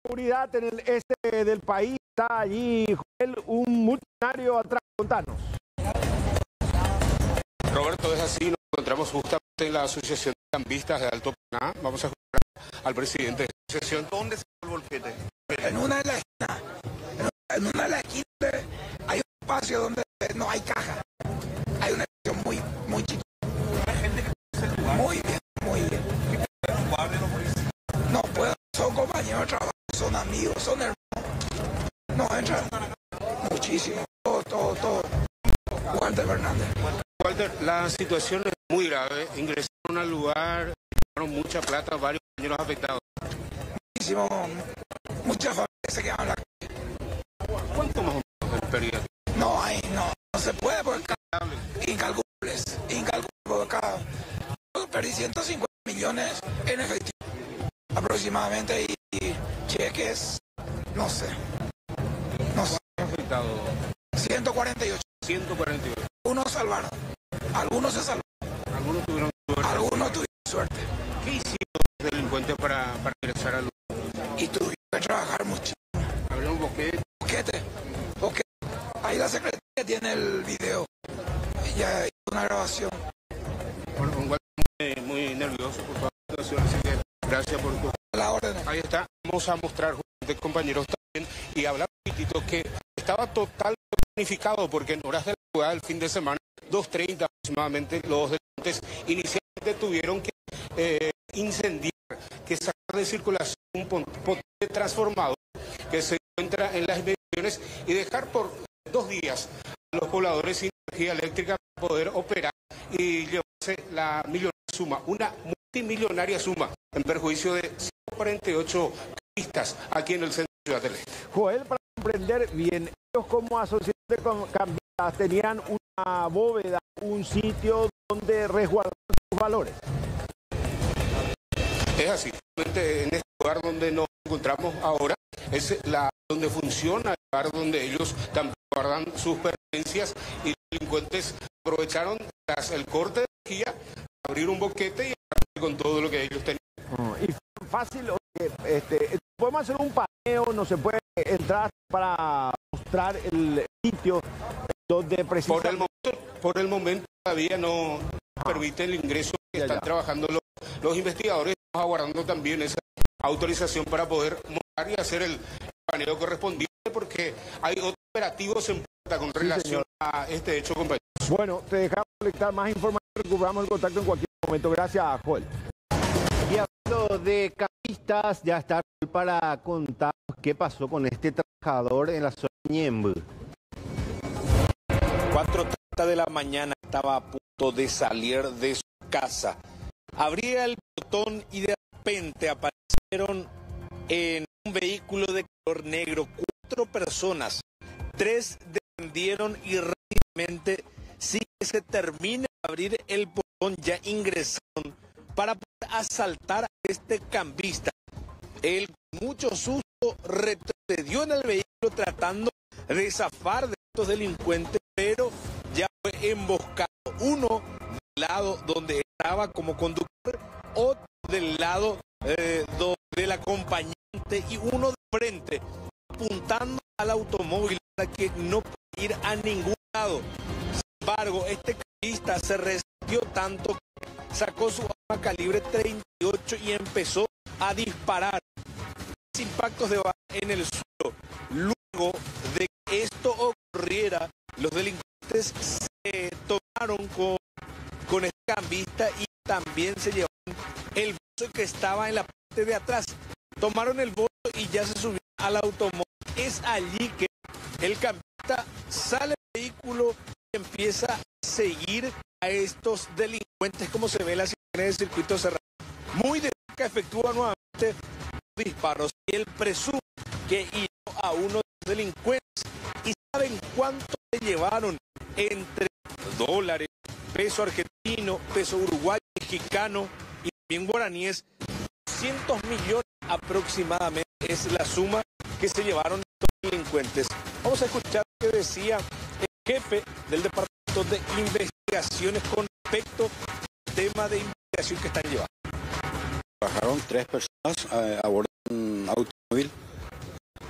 Seguridad en el este del país. Está allí, Joel, un multinario atrás. Contanos. Roberto, es así, nos encontramos justamente en la Asociación de Cambistas de Alto Paraná. Vamos a escuchar al presidente de la asociación. ¿Dónde se fue el bolquete? En una de las esquinas. En una de las esquinas hay un espacio donde no hay caja. Hay una espacio muy chiquita. Hay gente que conoce el lugar. Muy bien. El lugar de los policías. No puedo, son compañeros de trabajo, son amigos, son hermanos. No entran muchísimo. Todo. Walter Fernández. Walter, la situación es muy grave. Ingresaron al lugar, llevaron mucha plata, varios compañeros afectados. Muchísimo, muchas familias se quedan en la calle. ¿Cuánto más o menos el pérdida? No se puede porque incalculables. Porque acá perdí 150 millones en efectivo aproximadamente y cheques, no sé. Afectado 148. 148. Unos salvaron, algunos se salvaron, Algunos tuvieron suerte. algunos tuvieron suerte. ¿Qué hicieron los delincuentes para ingresar al lugar? Y tuvieron que trabajar mucho. Abrieron un boquete. Boquete. Ahí la secretaria tiene el video. Ella hizo una grabación. Bueno, un Walter muy nervioso por toda la situación, así que gracias por tu... A la orden. Ahí está, vamos a mostrar justamente, compañeros, también, y hablar un poquitito que estaba totalmente planificado porque en horas de la jugada del fin de semana, 2:30 aproximadamente, los delincuentes inicialmente tuvieron que incendiar, que sacar de circulación un potente transformador que se encuentra en las inmediaciones y dejar por 2 días a los pobladores sin energía eléctrica para poder operar y llevarse la millonaria suma, una multimillonaria suma en perjuicio de 148 cambistas aquí en el centro de Ciudad del Este. Joel, para comprender bien, ellos como asociación de cambistas tenían una bóveda, un sitio donde resguardar sus valores. Es así, en este lugar donde nos encontramos ahora, es donde funciona, el lugar donde ellos también guardan sus pertenencias y los delincuentes aprovecharon tras el corte de energía, abrir un boquete y con todo lo que ellos tenían. Y fácil, podemos hacer un paneo, no se puede entrar para mostrar el sitio donde precisamente... Por el momento todavía no permite el ingreso que están trabajando los investigadores. Estamos aguardando también esa autorización para poder montar y hacer el paneo correspondiente porque hay otros operativos en puerta con relación a este hecho, compañeros. Bueno, te dejamos colectar más información, recuperamos el contacto en cualquier momento. Gracias, Joel. Y hablando de cambistas, ya está para contar qué pasó con este trabajador en la zona de Ñemby. 4:30 de la mañana estaba a punto de salir de su casa. Abría el portón y de repente aparecieron en un vehículo de color negro 4 personas. 3 descendieron y rápidamente, sin que se termine de abrir el portón, ya ingresaron para poder asaltar a este cambista. Él, con mucho susto, retrocedió en el vehículo tratando de zafar de estos delincuentes, pero ya fue emboscado. Uno del lado donde estaba como conductor, otro del lado del acompañante y uno de frente, apuntando al automóvil para que no pueda ir a ningún lado. Sin embargo, este cambista se resistió tanto que sacó su arma calibre 38 y empezó a disparar. Impactos de bala en el suelo. Luego de que esto ocurriera, los delincuentes se tomaron con este cambista y también se llevaron el bolso que estaba en la parte de atrás. Tomaron el bolso y ya se subieron al automóvil. Es allí que el cambista sale del vehículo y empieza a seguir a estos delincuentes, como se ve en las imágenes del circuito cerrado. Muy de cerca efectúa nuevamente disparos y él presume que hirió a uno de los delincuentes. ¿Y saben cuánto le llevaron? Entre dólares, peso argentino, peso uruguayo, mexicano y también guaraníes, 200 millones aproximadamente es la suma que se llevaron estos delincuentes. Vamos a escuchar lo que decía el jefe del Departamento de Investigaciones con respecto al tema de investigación que están llevando. Bajaron 3 personas a bordo de un automóvil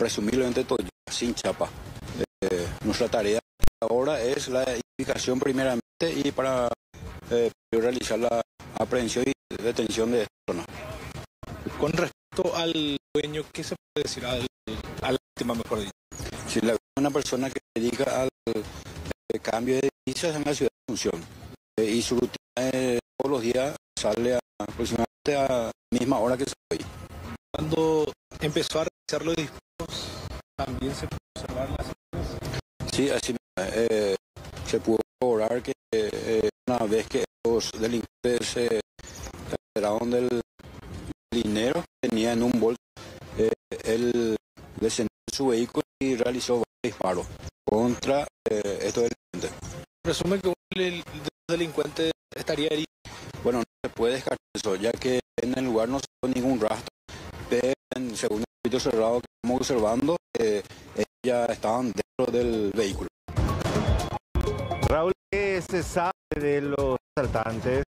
presumiblemente Toyota, sin chapa. Nuestra tarea ahora es la identificación primeramente y para realizar la aprehensión y detención de esta persona. Con respecto al dueño, ¿qué se puede decir a la víctima, mejor dicho? Si la una persona que se dedica al cambio de divisas en la ciudad de Asunción y su rutina todos los días sale aproximadamente a la misma hora que se hoy. Cuando empezó a realizar los disparos, también se pudo observar las imágenes. Sí, así se pudo corroborar que una vez que los delincuentes se enteraron del dinero que tenía en un bolso, él descendió de su vehículo y realizó varios disparos contra estos delincuentes. Presume que el delincuente estaría herido. Bueno, no se puede descartar eso, ya que en el lugar no se dio ningún rastro, pero según el circuito cerrado que estamos observando, ya estaban dentro del vehículo. Raúl, ¿qué se sabe de los asaltantes?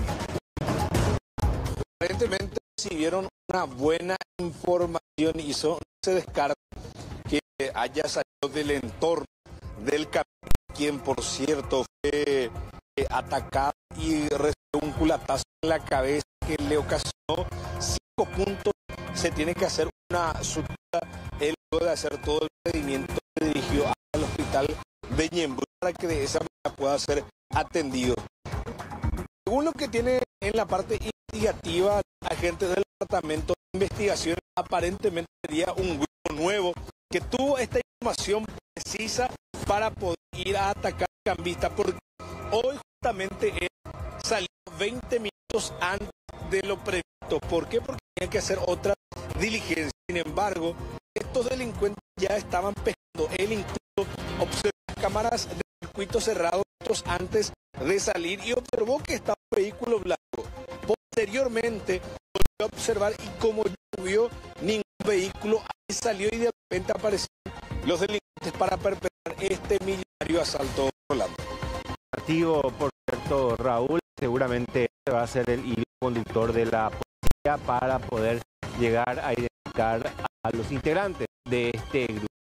Aparentemente recibieron una buena información y no se descarta que haya salido del entorno del camino, quien por cierto fue atacado y recibió un culatazo en la cabeza que le ocasionó 5 puntos. Se tiene que hacer una sutura. Él, luego de hacer todo el procedimiento, se dirigió al hospital de Ñemby para que de esa manera pueda ser atendido. Según lo que tiene en la parte investigativa, agentes del Departamento de Investigación, aparentemente sería un grupo nuevo que tuvo esta información precisa para poder ir a atacar a Cambista, porque hoy justamente él salió 20 minutos antes de lo previsto. ¿Por qué? Porque tenía que hacer otra diligencia. Sin embargo, estos delincuentes ya estaban pescando. Él incluso observó las cámaras de circuito cerrado antes de salir y observó que estaba un vehículo blanco. Posteriormente volvió a observar y como no vio ningún vehículo, ahí salió y de repente aparecieron los delincuentes para perpetrar este millonario asalto. Rolando. Activo, por cierto, Raúl, seguramente va a ser el hilo conductor de la policía para poder llegar a identificar a los integrantes de este grupo.